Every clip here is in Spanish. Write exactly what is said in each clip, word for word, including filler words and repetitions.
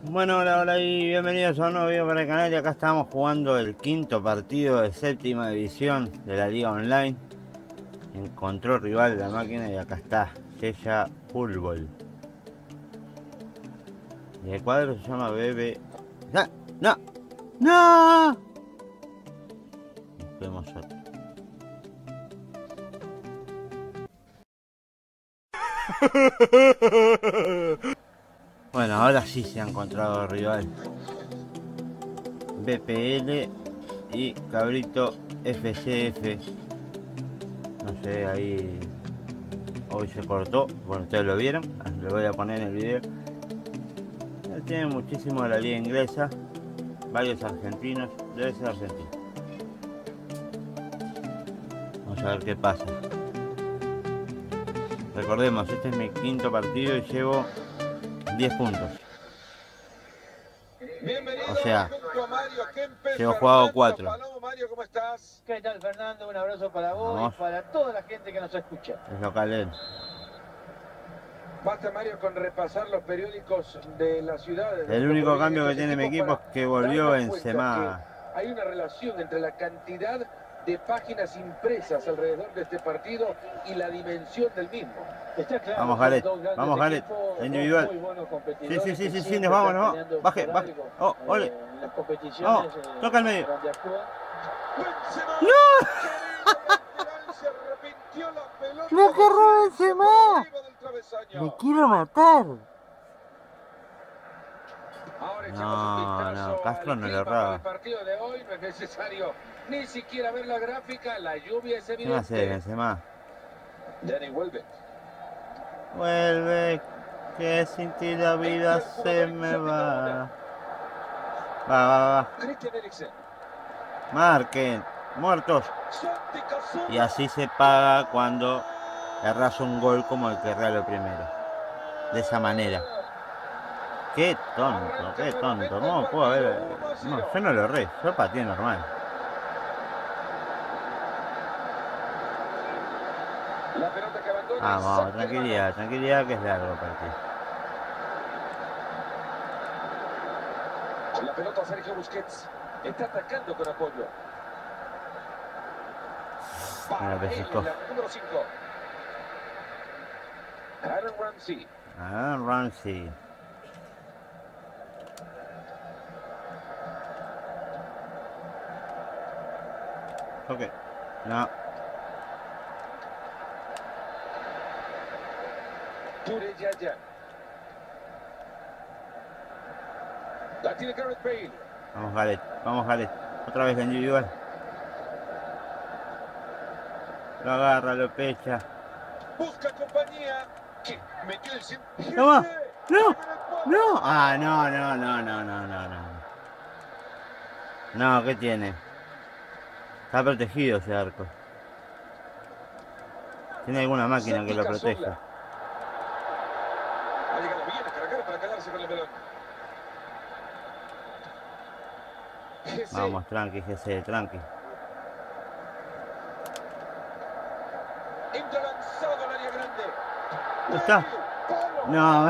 Bueno, hola, hola y bienvenidos a un nuevo video para el canal. Y acá estamos jugando el quinto partido de séptima división de la liga online. Encontró rival la máquina y acá está, Sella Fútbol. Y el cuadro se llama B B. ¡No! ¡No! ¡No! Vemos otro. Bueno, ahora sí se ha encontrado rival. B P L y Cabrito F C F. No sé, ahí hoy se cortó. Bueno, ustedes lo vieron. Lo voy a poner en el video. Tiene muchísimo de la liga inglesa. Varios argentinos. Debe ser argentino. Vamos a ver qué pasa. Recordemos, este es mi quinto partido y llevo diez puntos. O sea, llevo jugado cuatro. Mario, ¿cómo estás? ¿Qué tal, Fernando? Un abrazo para vos Vamos. y para toda la gente que nos escucha. Es local él. Basta, Mario, con repasar los periódicos de la ciudad. El único cambio que tiene mi equipo es que volvió Benzema. Hay una relación entre la cantidad de páginas impresas alrededor de este partido y la dimensión del mismo. Está claro. Vamos, Gareth. Vamos, Gareth. Individual. Sí, sí, sí, sí, sí, nos vamos, nos vamos. Baje, baje. Oh, ole. Oh, toca el medio. ¡No! ¡Me agarró Benzema! ¡Me quiero matar! No, no, Castro no le erraba. El partido de hoy no es necesario ni siquiera ver la gráfica, la lluvia es evidente. ¿Qué hace Benzema? Dani vuelve. Vuelve, que sin ti la vida se me va. Va, va, va. Marquen, muertos. Y así se paga cuando erras un gol como el que erró primero. De esa manera. Qué tonto, qué tonto. ¿Cómo puedo haber? No, yo no lo erré, yo pateé normal. Vamos, vamos, tranquilidad, tranquilidad que es largo el partido. Con la pelota Sergio Busquets. Está atacando con apoyo. Mira, pescó. Número cinco. Aaron Ramsey. Aaron Ramsey. Ok. No. Ture Yaya. La tiene Gareth Bale. Vamos, Gareth. Vamos, Gareth. Otra vez la individual. Lo agarra, lo pecha. Busca compañía. ¿Qué? Metió el cien. ¡Toma! ¡No! ¡No! Ah, no, no, no, no, no, no, no. No, ¿qué tiene? Está protegido ese arco. Tiene alguna máquina que lo proteja. Ha llegado bien a cargar para quedarse con el balón. Vamos, tranqui, G C, tranqui. Entra lanzado al área grande. ¿Dónde está? No.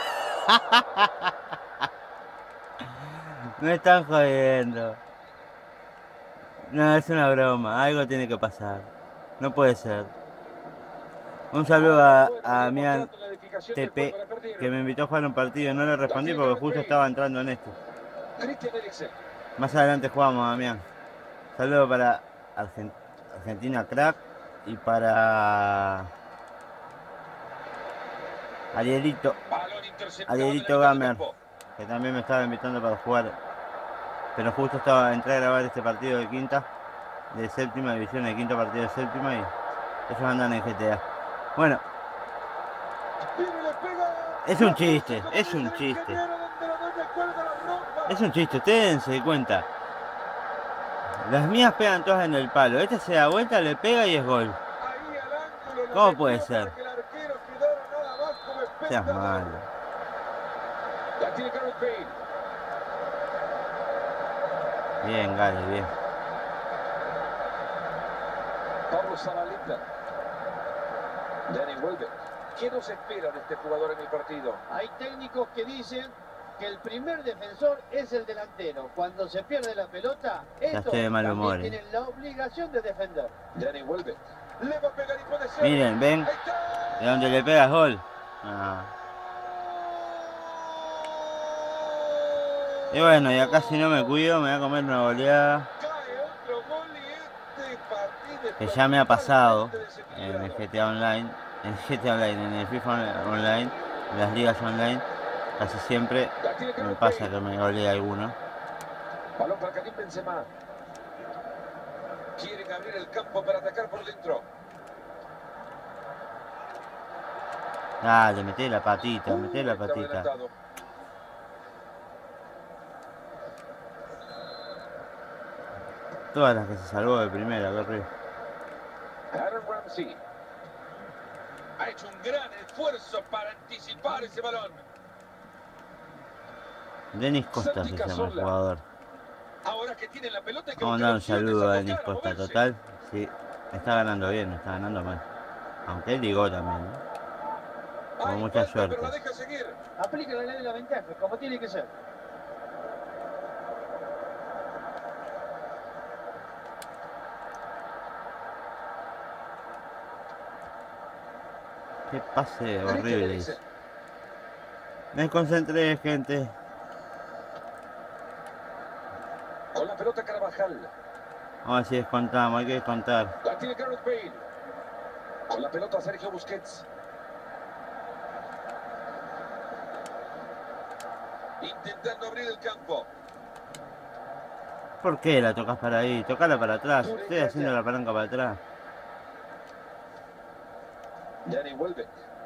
Me están jodiendo. No, es una broma. Algo tiene que pasar. No puede ser. Un saludo a, a Mian T P, que me invitó a jugar un partido. No le respondí porque justo estaba entrando en esto. Más adelante jugamos, Damián. Saludo para Argent Argentina Crack y para Arielito, Arielito Gamer, que también me estaba invitando para jugar. Pero justo estaba entré a grabar este partido de quinta, de séptima división, el quinto partido de séptima, y ellos andan en G T A. Bueno, es un chiste, es un chiste. Es un chiste, ustedes dense cuenta. Las mías pegan todas en el palo. Este se da vuelta, le pega y es gol. ¿Cómo puede ser? Seas malo. Bien, Gale, bien. Pablo Zabaleta. Dani vuelve. ¿Qué nos espera de este jugador en el partido? Hay técnicos que dicen que el primer defensor es el delantero. Cuando se pierde la pelota, estos estoy de mal también humor, eh. tienen la obligación de defender. Dani vuelve. Le va a pegar y puede ser. Miren, ven. Ahí está. De donde le pegas gol. Ah. Y bueno, y acá si no me cuido me voy a comer una goleada. Cae otro gol y este partido Que es ya me ha pasado totalmente en el desequilibrado. G T A Online. En el G T A Online, en el FIFA Online, en las ligas online. Casi siempre La tiene me Gareth pasa Bale. que me golea alguno. Balón para Karim Benzema. Quieren abrir el campo para atacar por dentro. Dale, meté la patita, meté Uh, la estaba patita. adelantado. Todas las que se salvó de primera, qué horrible. Aaron Ramsey ha hecho un gran esfuerzo para anticipar ese balón. Denis Costa Santi se llama el Cazorla. jugador. Ahora que tiene la pelota hay que Vamos a buscar mandar un opciones, saludo a a Denis tocar, a Costa. moverse. Total, sí, está ganando bien, no está ganando mal. Aunque él ligó también, ¿no? Con Hay mucha falta, pero la suerte. deja seguir. Aplica la ley de la ventaja, como tiene que ser. Qué pase Christian horrible Eriksen. hizo. Me concentré, gente. Con la pelota Carvajal. Vamos a ver si descontamos, hay que descontar. La tiene Gareth Bale. Con la pelota Sergio Busquets. Intentando abrir el campo. ¿Por qué la tocas para ahí? Tocala para atrás. Ture Estoy Yaya. haciendo la palanca para atrás. Dani vuelve.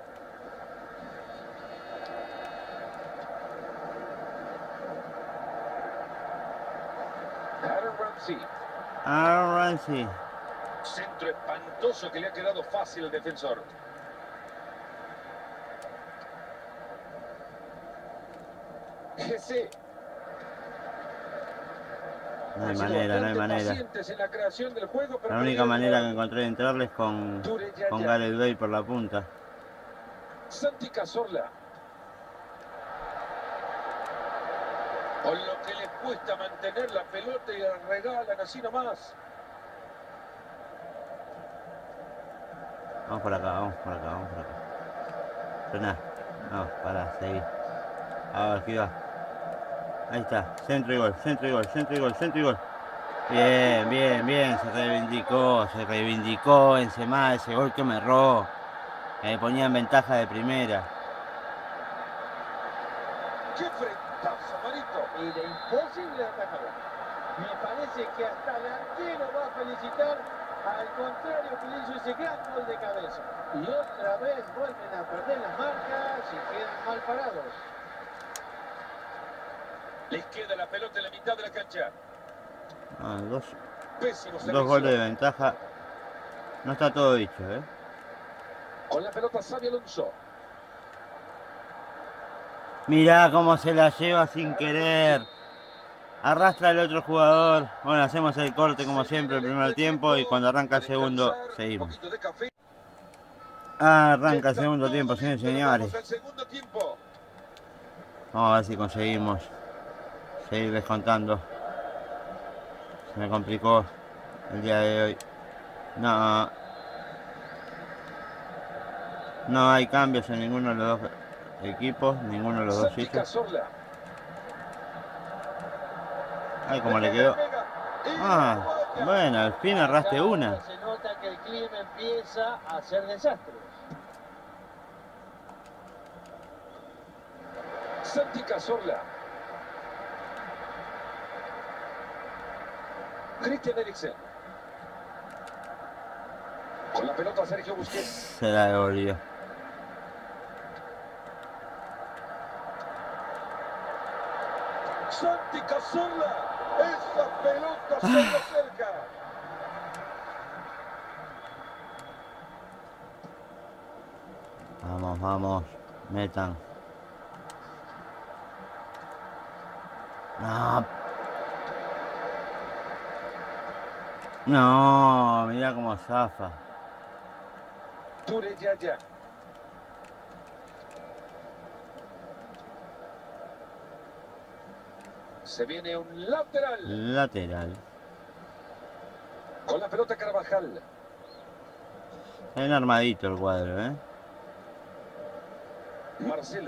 Aaron Ramsey. Aaron Ramsey. Centro espantoso que le ha quedado fácil al defensor. Jesse. No hay Han sido manera, no hay bastante manera. pacientes en la creación del juego, pero La única perdieron manera que la- encontré de entrarles con, Ture Yaya. con Gareth Bale por la punta. Santi Cazorla. Con lo que les cuesta mantener la pelota y la regalan así nomás. Vamos por acá, vamos por acá, vamos por acá. Frená. No, pará, seguí. Ahora, aquí va. Ahí está, centro y gol, centro y gol, centro y gol, centro y gol. Bien, bien, bien, se reivindicó, se reivindicó Benzema ese gol que me erró. Que me ponía en ventaja de primera. ¡Qué frentazo, Marito! Y de imposible atacar. Me parece que hasta el arquero va a felicitar al contrario que le hizo ese gran gol de cabeza. Y otra vez vuelven a perder las marcas y quedan mal parados. Les queda la pelota en la mitad de la cancha. Ah, dos, Pésimo dos servicio. goles de ventaja. No está todo dicho, ¿eh? Con la pelota Xabi Alonso. Mirá cómo se la lleva sin querer. Arrastra el otro jugador. Bueno, hacemos el corte como siempre el primer tiempo y cuando arranca el segundo seguimos. Un poquito de café. Arranca el Está segundo todo tiempo, bien, señores y pero señores. vamos al segundo tiempo. Vamos a ver si conseguimos seguir descontando. Se me complicó el día de hoy. No. No hay cambios en ninguno de los dos equipos, ninguno de los dos Santi hizo. Cazorla. Ay, cómo le quedó. Ah, bueno, al fin arraste una. Se nota que el clima empieza a hacer desastres. Santi Cazorla. Christian Eriksen. Con la pelota Sergio Busquets. Se la devolvió. Santi Cazorla. Esa pelota se le acerca. Vamos, vamos. Metan. No. No, mira cómo zafa. Ture Yaya. Se viene un lateral. Lateral. Con la pelota Carvajal. Está bien armadito el cuadro, ¿eh? Marcelo.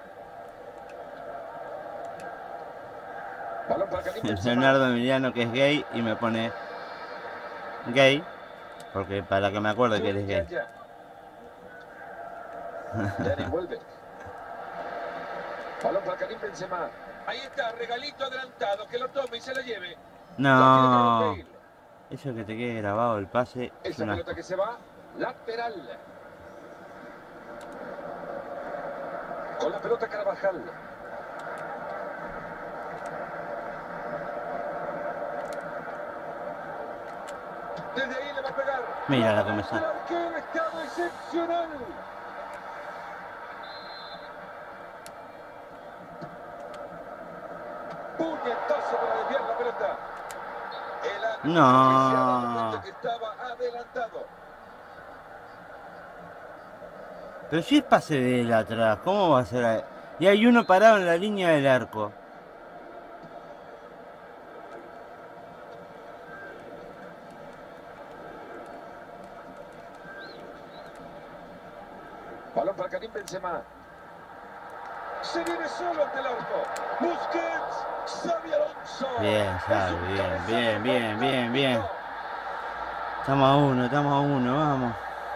Balón para Karim El Benzema. Leonardo Emiliano, que es gay, y me pone gay, porque para que me acuerde que eres gay. Ya, ya. Dani vuelve. Balón para Karim Benzema. Ahí está, regalito adelantado, que lo tome y se lo lleve. No, eso que te quede grabado el pase es Esa una... pelota que se va, lateral. Con la pelota Carvajal. Desde ahí le va a pegar. Mira la que me sale. El arquero estaba excepcional. Puñetazo para desviar la pelota. El árbitro No. que se ha dado cuenta que estaba adelantado. Pero si es pase de él atrás, ¿cómo va a ser ahí? Y hay uno parado en la línea del arco. Balón para Karim Benzema. Se viene solo ante el arco. Busquets. Xabi Alonso. Bien, Xavi, bien, bien, bien, bien, bien. Estamos a uno, estamos a uno, vamos.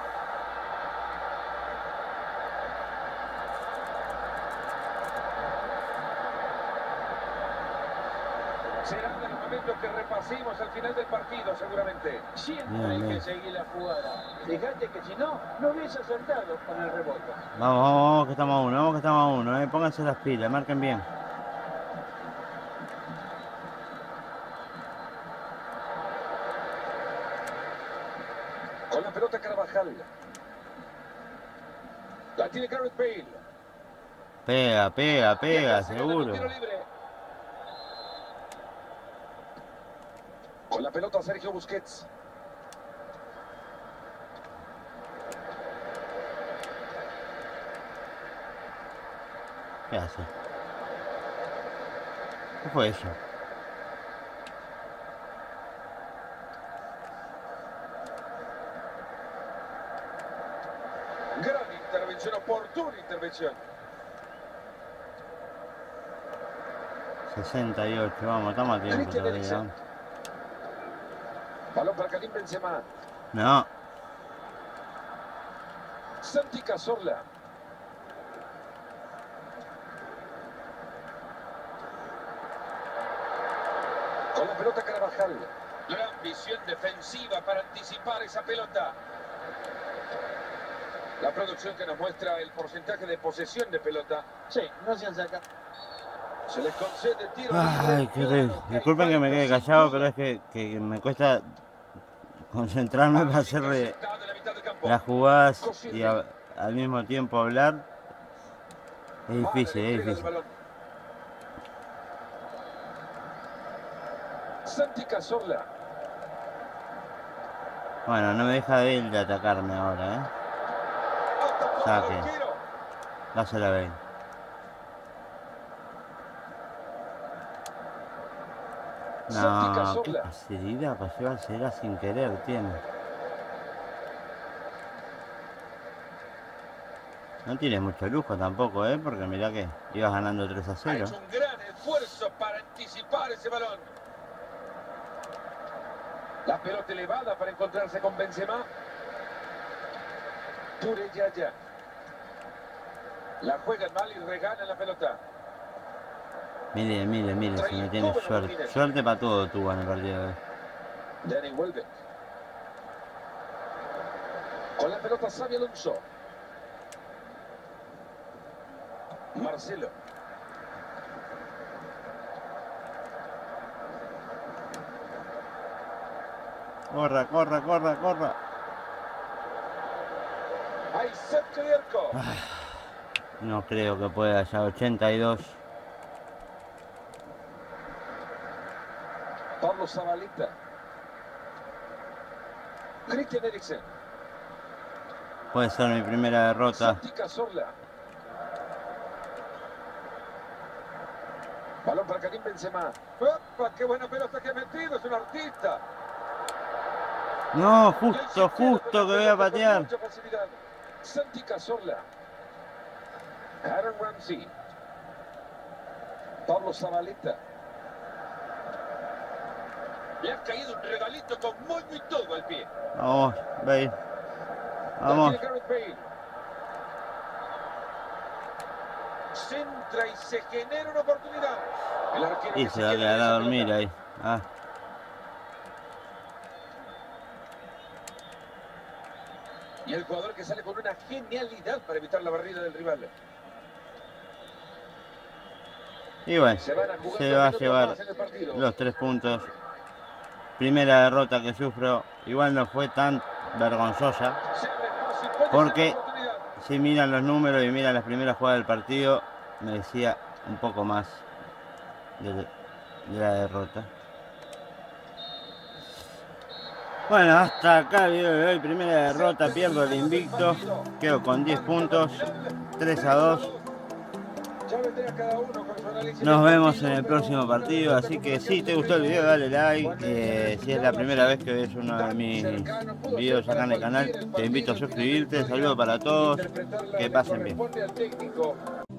Serán de los momentos que repasemos al final del partido, seguramente. Siempre Bien, hay bien. que seguir la jugada. Fíjate que si no, no hubiese acertado con el rebote. Vamos, vamos, vamos, que estamos a uno, vamos que estamos a uno, eh. Pónganse las pilas, marquen bien. Con la pelota Carvajal. La tiene Gareth Bale. Pega, pega, pega, Se gana con seguro. tiro libre. Con la pelota Sergio Busquets. ¿Qué hace? ¿Qué fue eso? Gran intervención, oportuna intervención. sesenta y ocho, vamos, estamos a tiempo Christian todavía. Eriksen. Balón para Karim Benzema. No, Santi Cazorla. Con la pelota Carvajal. Gran visión defensiva para anticipar esa pelota. La producción que nos muestra el porcentaje de posesión de pelota. Sí, no se han sacado. Se les concede tiro. ay, libre. qué horrible. Disculpen que me quede callado, pero es que, que me cuesta concentrarme para hacerle Está de la mitad del campo. las jugadas y a- al mismo tiempo hablar. Es difícil, es difícil. Santi Cazorla. Bueno, no me deja de él de atacarme ahora, ¿eh? Saque. Dásela a ver. No, qué facilidad para llevársela sin querer tiene. No tiene mucho lujo tampoco, ¿eh? Porque mirá que ibas ganando tres a Ha cero. hecho un gran esfuerzo para anticipar ese balón. La pelota elevada para encontrarse con Benzema. Touré Yaya. La juegan mal y regalan la pelota. Mire, mire, mire, si me tiene suerte. Suerte para todo tuvo en el partido de hoy. Dani vuelve. Con la pelota Xabi Alonso. Marcelo. Corra, corra, corra, corra. Hay cerca de arco. No creo que pueda, ya ochenta y dos. Pablo Zabaleta. Christian Eriksen. Puede ser mi primera derrota. Santi Cazorla. Balón para Karim Benzema. ¡Opa! ¡Qué buena pelota que ha metido! Es un artista. No, justo, justo que voy a patear. Mucha facilidad. Santi Cazorla. Aaron Ramsey. Pablo Zabaleta. Le ha caído un regalito con moño y todo al pie. Vamos, Bale. Vamos. Centra y se genera una oportunidad. El arquero Y se va a quedar a dormir ahí. Ah. Y el jugador que sale con una genialidad para evitar la barrida del rival. Y bueno, se, se va a llevar los tres puntos. Primera derrota que sufro. Igual no fue tan vergonzosa. Porque si miran los números y miran las primeras jugadas del partido, me decía un poco más de, de la derrota. Bueno, hasta acá el video de hoy. Primera derrota, pierdo el invicto. Quedo con diez puntos, tres a dos. Nos vemos en el próximo partido, así que si te gustó el video dale like, eh, si es la primera vez que ves uno de mis videos acá en el canal te invito a suscribirte, saludos para todos, que pasen bien.